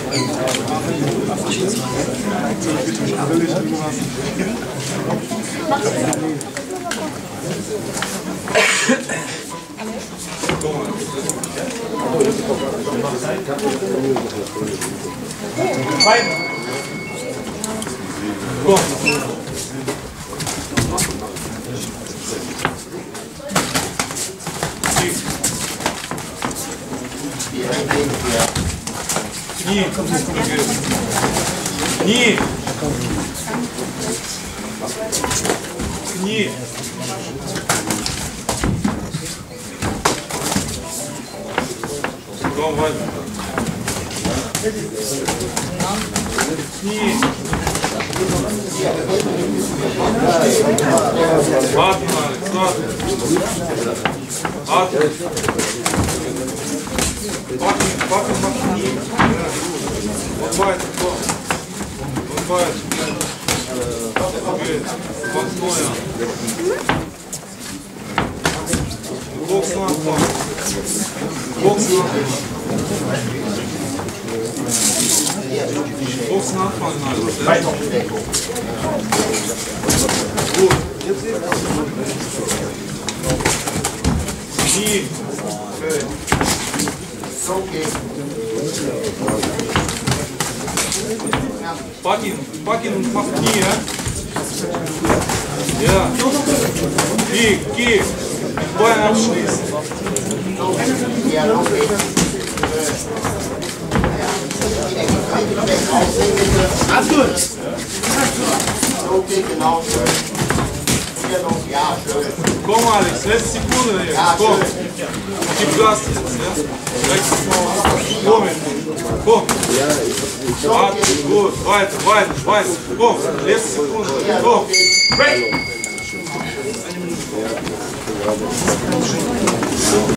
Кни. Кни. Давай. Кни. Ладно, ладно. Папа, махни. Бывает, бывает. Спокойно. Бокс на пол. Бокс на пол. Бокс на пол надо. И. Пакин, махни, а? Ja. Kick. Bein abschließen. Okay, genau. Ja, schön. Komm, Alex, letzte Sekunde jetzt. Komm. Gib Gas jetzt, ja? Komm. Komm. Gut, weiter. Komm, letzte Sekunde. Komm. Break.